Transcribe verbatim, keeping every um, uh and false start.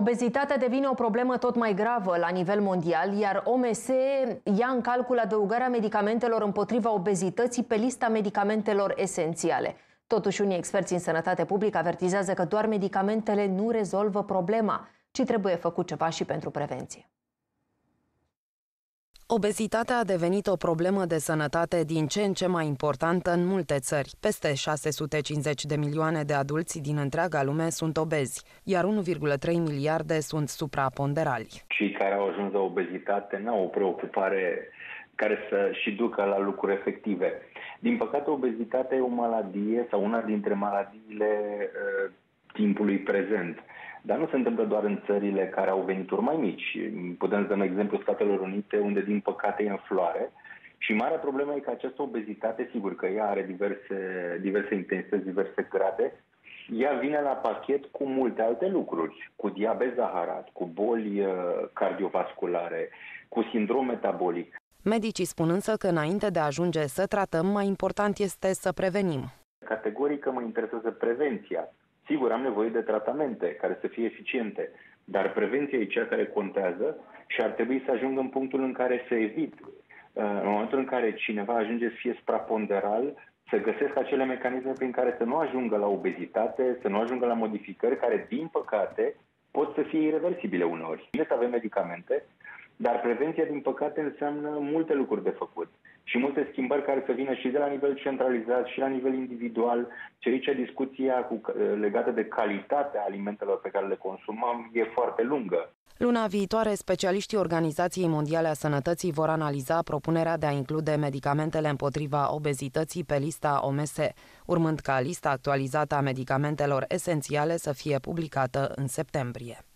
Obezitatea devine o problemă tot mai gravă la nivel mondial, iar O M S ia în calcul adăugarea medicamentelor împotriva obezității pe lista medicamentelor esențiale. Totuși, unii experți în sănătate publică avertizează că doar medicamentele nu rezolvă problema, ci trebuie făcut ceva și pentru prevenție. Obezitatea a devenit o problemă de sănătate din ce în ce mai importantă în multe țări. Peste șase sute cincizeci de milioane de adulți din întreaga lume sunt obezi, iar unu virgulă trei miliarde sunt supraponderali. Cei care au ajuns la obezitate n-au o preocupare care să și ducă la lucruri efective. Din păcate, obezitatea e o maladie sau una dintre maladiile uh, timpului prezent. Dar nu se întâmplă doar în țările care au venituri mai mici. Putem să dăm exemplu Statelor Unite, unde din păcate e în floare. Și marea problemă e că această obezitate, sigur că ea are diverse, diverse intensități, diverse grade, ea vine la pachet cu multe alte lucruri, cu diabet zaharat, cu boli cardiovasculare, cu sindrom metabolic. Medicii spun însă că înainte de a ajunge să tratăm, mai important este să prevenim. Categoric mă interesează prevenția. Sigur, am nevoie de tratamente care să fie eficiente, dar prevenția e cea care contează și ar trebui să ajungă în punctul în care să evit. În momentul în care cineva ajunge să fie supraponderal, să găsesc acele mecanisme prin care să nu ajungă la obezitate, să nu ajungă la modificări care, din păcate, pot să fie ireversibile uneori. Bine să avem medicamente, dar prevenția, din păcate, înseamnă multe lucruri de făcut și multe schimbări care să vină și de la nivel centralizat și la nivel individual. Și aici discuția cu, legată de calitatea alimentelor pe care le consumăm e foarte lungă. Luna viitoare, specialiștii Organizației Mondiale a Sănătății vor analiza propunerea de a include medicamentele împotriva obezității pe lista O M S, urmând ca lista actualizată a medicamentelor esențiale să fie publicată în septembrie.